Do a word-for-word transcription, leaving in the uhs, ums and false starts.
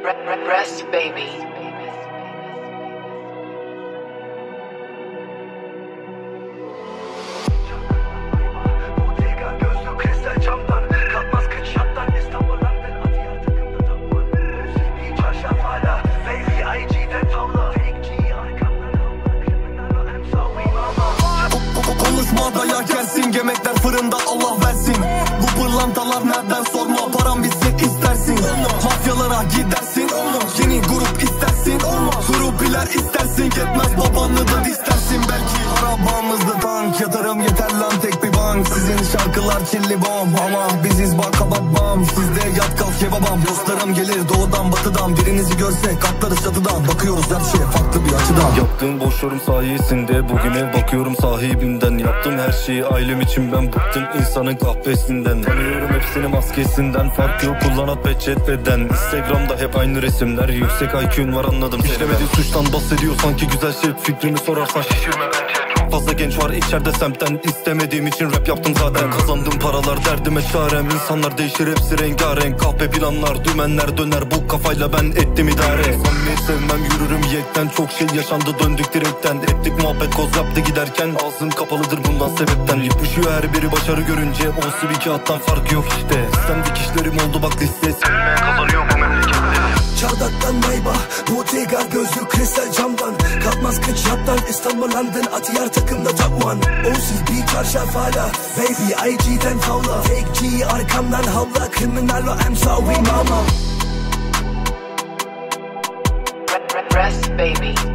Rest baby. Konuşma dayak gelsin, yemekler fırında Allah versin. Bu pırlantalar nereden sorma, param bitsin istersin. Mafyalara gidersin, yeni grup istersin. Grupiler istersin, yetmez babanı da istersin belki. Arabamızda tank, yatırım yeter lan tek bir bank. Sizin şarkılar çilli bom ama biziz bak kababam. Sizde yat kalk kebabam. Dostlarım gelir doğudan batıdan, birinizi görsek atlarız çatıdan. Bakıyoruz her şeye farklı bir açıdan. Yaptığım boş yorum sayesinde bugüne bakıyorum sahibinden. Yaptım her şeyi ailem için, ben bıktım insanın kahvesinden. Tanıyorum hepsini maskesinden, fark yok kullanat peçeteden. Instagram'da hep aynı resimler, yüksek I Q'un var anladım. İşlemediği suçtan bahsediyor sanki güzel şey, fikrini sorarsan şişirme bence. Fazla genç var içeride semtten, istemediğim için rap yaptım zaten. Kazandığım paralar derdime çarem, insanlar değişir hepsi rengarenk. Kahpe planlar, dümenler döner, bu kafayla ben ettim idare. Samimiyet sevmem, yürürüm yekten, çok şey yaşandı döndük direkten. Ettik muhabbet koz yaptı giderken, ağzım kapalıdır bundan sebepten. Yapışıyor her biri başarı görünce, olsun bir kağıttan farkı yok işte. Sistem dikişlerim oldu bak liste, sevmeye kazanıyor bu memlekette. Çardaktan Maybach, Bottega gözlü kristal camdan. Kalkmaz kıç yattan, İstanbul London at yer takımda top one. O'siz bir çarşaf hala, baby I G'den tavla. Fake G arkamdan havla, kriminal o I'm sorry mama. Rest baby.